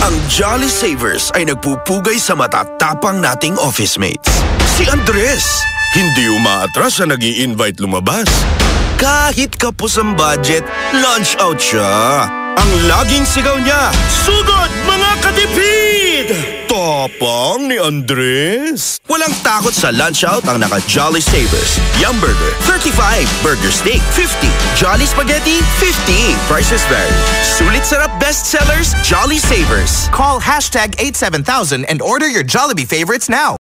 Ang Jolly Savers ay nagpupugay sa matatapang nating office mates. Si Andres, hindi umaatras sa nag-i-invite lumabas. Kahit kapos ang budget, lunch out siya. Ang laging sigaw niya, "Sugod, mga katipid!" Tapang ni Andres. Walang takot sa lunch out ang naka-Jolly Savers. Yum Burger, 35. Burger Steak, 50. Jolly Spaghetti, 50. Prices vary. Sulit sarap bestsellers, Jolly Savers. Call #87000 and order your Jollibee favorites now.